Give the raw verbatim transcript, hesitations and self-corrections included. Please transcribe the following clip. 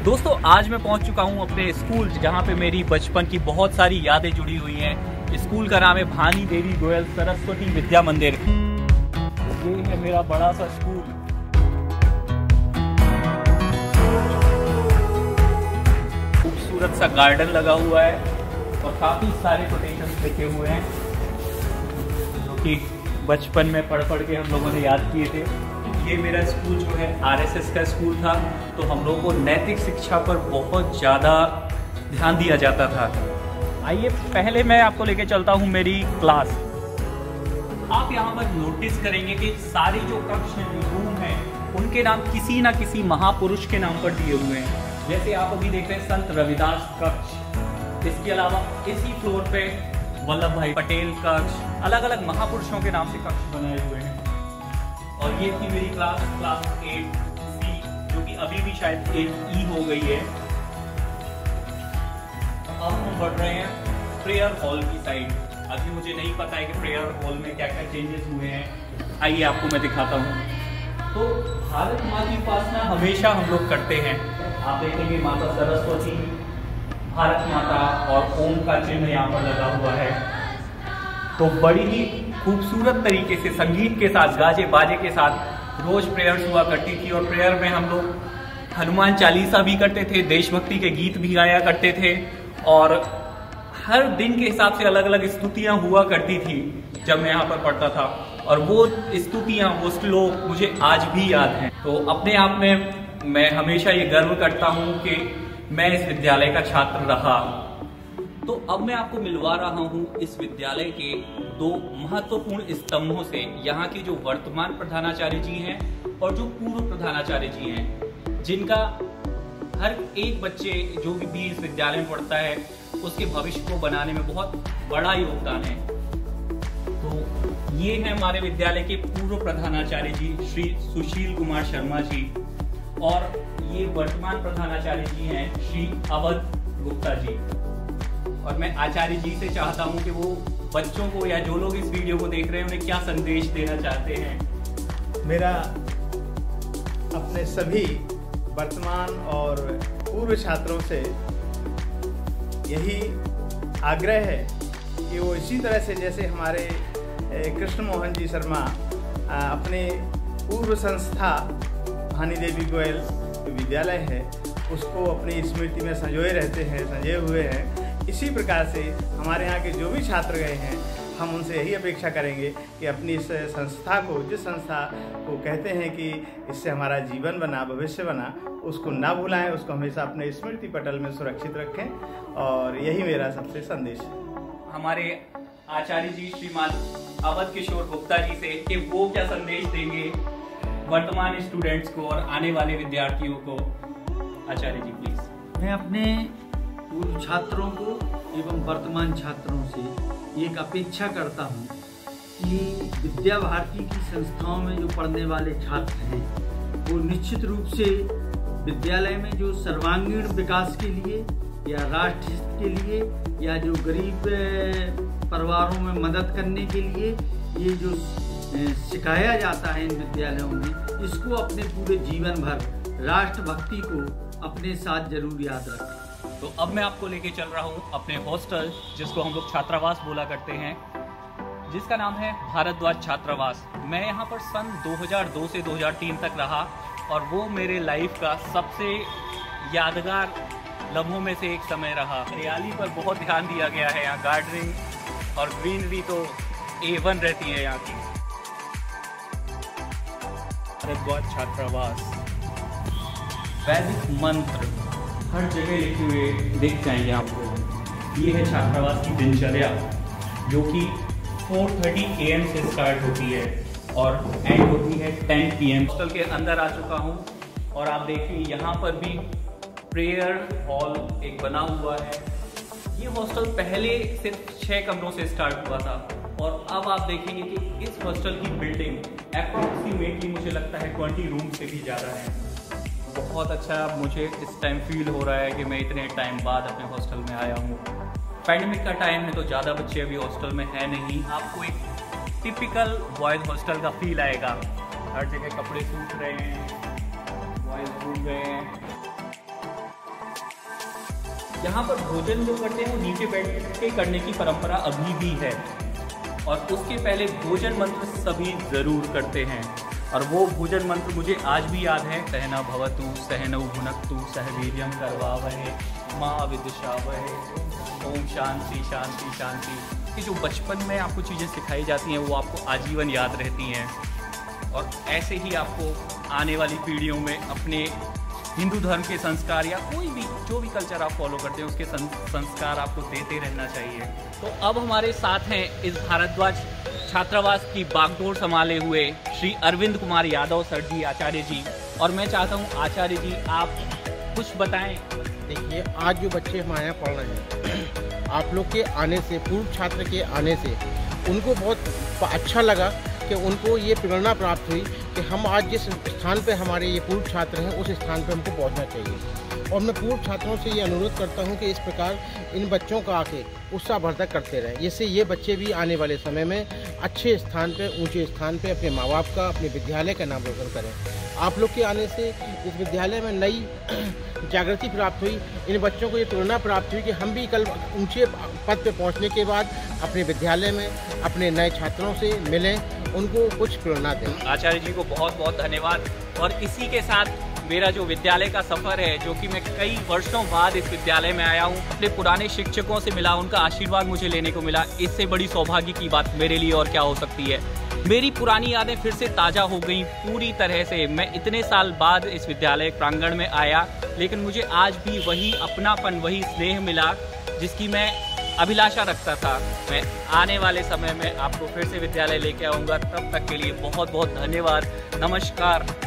दोस्तों आज मैं पहुंच चुका हूं अपने स्कूल जहां पे मेरी बचपन की बहुत सारी यादें जुड़ी हुई हैं। स्कूल का नाम है भानी देवी गोयल सरस्वती विद्या मंदिर। ये है मेरा बड़ा सा स्कूल। खूबसूरत सा गार्डन लगा हुआ है और काफी सारे कोटेशंस लिखे हुए हैं जो कि बचपन में पढ़ पढ़ के हम लोगों ने याद किए थे। ये मेरा स्कूल जो है आरएसएस का स्कूल था, तो हम लोगों को नैतिक शिक्षा पर बहुत ज़्यादा ध्यान दिया जाता था। आइए पहले मैं आपको लेके चलता हूँ मेरी क्लास। आप यहाँ पर नोटिस करेंगे कि सारे जो कक्ष हैं, रूम हैं, उनके नाम किसी ना किसी महापुरुष के नाम पर दिए हुए हैं। जैसे आप अभी देख रहे हैं संत रविदास कक्ष। इसके अलावा इसी फ्लोर पे वल्लभ भाई पटेल कक्ष, अलग अलग महापुरुषों के नाम से कक्ष बनाए हुए हैं। और ये थी मेरी क्लास क्लास एट सी, जो कि अभी भी शायद एट ई हो गई है। अब हम बढ़ रहे हैं प्रेयर हॉल की साइड। अभी मुझे नहीं पता है कि प्रेयर हॉल में क्या क्या चेंजेस हुए हैं। आइए आपको मैं दिखाता हूँ। तो भारत माँ की उपासना हमेशा हम लोग करते हैं। आप देखेंगे माता सरस्वती, भारत माता और ओम का चिन्ह यहाँ पर लगा हुआ है। तो बड़ी ही खूबसूरत तरीके से संगीत के साथ, गाजे बाजे के साथ रोज प्रेयर्स हुआ करती थी। और प्रेयर में हम लोग हनुमान चालीसा भी करते थे, देशभक्ति के गीत भी गाया करते थे और हर दिन के हिसाब से अलग अलग स्तुतियाँ हुआ करती थी जब मैं यहाँ पर पढ़ता था। और वो स्तुतियाँ, वो श्लोक मुझे आज भी याद हैं। तो अपने आप में मैं हमेशा ये गर्व करता हूँ कि मैं इस विद्यालय का छात्र रहा। तो अब मैं आपको मिलवा रहा हूँ इस विद्यालय के दो महत्वपूर्ण स्तंभों से, यहाँ के जो वर्तमान प्रधानाचार्य जी हैं और जो पूर्व प्रधानाचार्य जी हैं, जिनका हर एक बच्चे जो भी इस विद्यालय में पढ़ता है उसके भविष्य को बनाने में बहुत बड़ा योगदान है। तो ये है हमारे विद्यालय के पूर्व प्रधानाचार्य जी श्री सुशील कुमार शर्मा जी, और ये वर्तमान प्रधानाचार्य जी हैं श्री अवध गुप्ता जी। और मैं आचार्य जी से चाहता हूं कि वो बच्चों को या जो लोग इस वीडियो को देख रहे हैं उन्हें क्या संदेश देना चाहते हैं। मेरा अपने सभी वर्तमान और पूर्व छात्रों से यही आग्रह है कि वो इसी तरह से जैसे हमारे कृष्ण मोहन जी शर्मा अपने पूर्व संस्था भानी देवी गोयल विद्यालय है उसको अपनी स्मृति में संजोए रहते हैं, संजोए हुए हैं। इसी प्रकार से हमारे यहाँ के जो भी छात्र गए हैं, हम उनसे यही अपेक्षा करेंगे कि अपनी इस संस्था को, जिस संस्था को कहते हैं कि इससे हमारा जीवन बना, भविष्य बना, उसको ना भुलाएं, उसको हमेशा अपने स्मृति पटल में सुरक्षित रखें। और यही मेरा सबसे संदेश है हमारे आचार्य जी श्रीमान अवध किशोर गुप्ता जी से कि वो क्या संदेश देंगे वर्तमान स्टूडेंट्स को और आने वाले विद्यार्थियों को। आचार्य जी प्लीज। मैं अपने पूर्व छात्रों को एवं वर्तमान छात्रों से एक अपेक्षा करता हूँ कि विद्या भारती की संस्थाओं में जो पढ़ने वाले छात्र हैं वो निश्चित रूप से विद्यालय में जो सर्वांगीण विकास के लिए या राष्ट्र हित के लिए या जो गरीब परिवारों में मदद करने के लिए ये जो सिखाया जाता है इन विद्यालयों में, इसको अपने पूरे जीवन भर राष्ट्रभक्ति को अपने साथ जरूर याद रखें। तो अब मैं आपको लेके चल रहा हूँ अपने हॉस्टल, जिसको हम लोग छात्रावास बोला करते हैं, जिसका नाम है भारद्वाज छात्रावास। मैं यहाँ पर सन दो हज़ार दो से दो हज़ार तीन तक रहा और वो मेरे लाइफ का सबसे यादगार लम्हों में से एक समय रहा। हरियाली पर बहुत ध्यान दिया गया है। यहाँ गार्डनिंग और ग्रीनरी तो ए वन रहती है यहाँ की। भारद्वाज छात्रावास, वैदिक मंत्र हर जगह लिखे हुए दिख जाएंगे आपको। ये है छात्रावास की दिनचर्या, जो कि चार तीस ए एम से स्टार्ट होती है और एंड होती है दस पी एम। हॉस्टल के अंदर आ चुका हूँ और आप देखिए यहाँ पर भी प्रेयर हॉल एक बना हुआ है। ये हॉस्टल पहले सिर्फ छः कमरों से स्टार्ट हुआ था और अब आप देखेंगे कि इस हॉस्टल की बिल्डिंग अप्रॉक्सीमेटली मुझे लगता है बीस रूम से भी ज़्यादा है। बहुत अच्छा मुझे इस टाइम फील हो रहा है कि मैं इतने टाइम बाद अपने हॉस्टल में आया हूँ। पैंडेमिक का टाइम है तो ज़्यादा बच्चे अभी हॉस्टल में है नहीं। आपको एक टिपिकल बॉयज़ हॉस्टल का फील आएगा। हर जगह कपड़े सूख रहे हैं, बॉयज़ घूम रहे हैं। यहाँ पर भोजन जो करते हैं वो नीचे बैठ के करने की परंपरा अभी भी है, और उसके पहले भोजन मंत्र सभी ज़रूर करते हैं। और वो भोजन मंत्र मुझे आज भी याद है, सहना भवतु सहनौ भुनक्तु सह वीर्यं करवावहै मा विद्विषावहै ओम शांति शांति शांति। कि जो बचपन में आपको चीज़ें सिखाई जाती हैं वो आपको आजीवन याद रहती हैं, और ऐसे ही आपको आने वाली पीढ़ियों में अपने हिंदू धर्म के संस्कार या कोई भी जो भी कल्चर आप फॉलो करते हैं उसके संस्कार आपको देते रहना चाहिए। तो अब हमारे साथ हैं इस भारद्वाज छात्रावास की बागडोर संभाले हुए श्री अरविंद कुमार यादव सर जी, आचार्य जी, और मैं चाहता हूं आचार्य जी आप कुछ बताएं। देखिए, आज जो बच्चे हमारे यहाँ पढ़ रहे हैं, आप लोग के आने से, पूर्व छात्र के आने से उनको बहुत अच्छा लगा कि उनको ये प्रेरणा प्राप्त हुई कि हम आज जिस स्थान पे हमारे ये पूर्व छात्र हैं उस स्थान पे हमको पहुंचना चाहिए। और मैं पूर्व छात्रों से ये अनुरोध करता हूं कि इस प्रकार इन बच्चों का आके उत्साहवर्धक करते रहें, जिससे ये बच्चे भी आने वाले समय में अच्छे स्थान पे, ऊंचे स्थान पे अपने माँ बाप का, अपने विद्यालय का नाम रोशन करें। आप लोग के आने से इस विद्यालय में नई जागृति प्राप्त हुई, इन बच्चों को ये प्रेरणा प्राप्त हुई कि हम भी कल ऊंचे पद पे पहुंचने के बाद अपने विद्यालय में अपने नए छात्रों से मिलें, उनको कुछ प्रेरणा दें। आचार्य जी को बहुत बहुत धन्यवाद। और इसी के साथ मेरा जो विद्यालय का सफ़र है, जो कि मैं कई वर्षों बाद इस विद्यालय में आया हूँ, अपने पुराने शिक्षकों से मिला, उनका आशीर्वाद मुझे लेने को मिला, इससे बड़ी सौभाग्य की बात मेरे लिए और क्या हो सकती है। मेरी पुरानी यादें फिर से ताज़ा हो गई पूरी तरह से। मैं इतने साल बाद इस विद्यालय प्रांगण में आया, लेकिन मुझे आज भी वही अपनापन, वही स्नेह मिला जिसकी मैं अभिलाषा रखता था। मैं आने वाले समय में आपको फिर से विद्यालय लेके आऊँगा, तब तक के लिए बहुत बहुत धन्यवाद। नमस्कार।